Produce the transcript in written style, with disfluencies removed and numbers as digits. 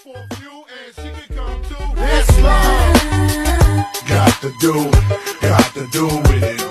for a few and she can come too. It's love. Got to do with it.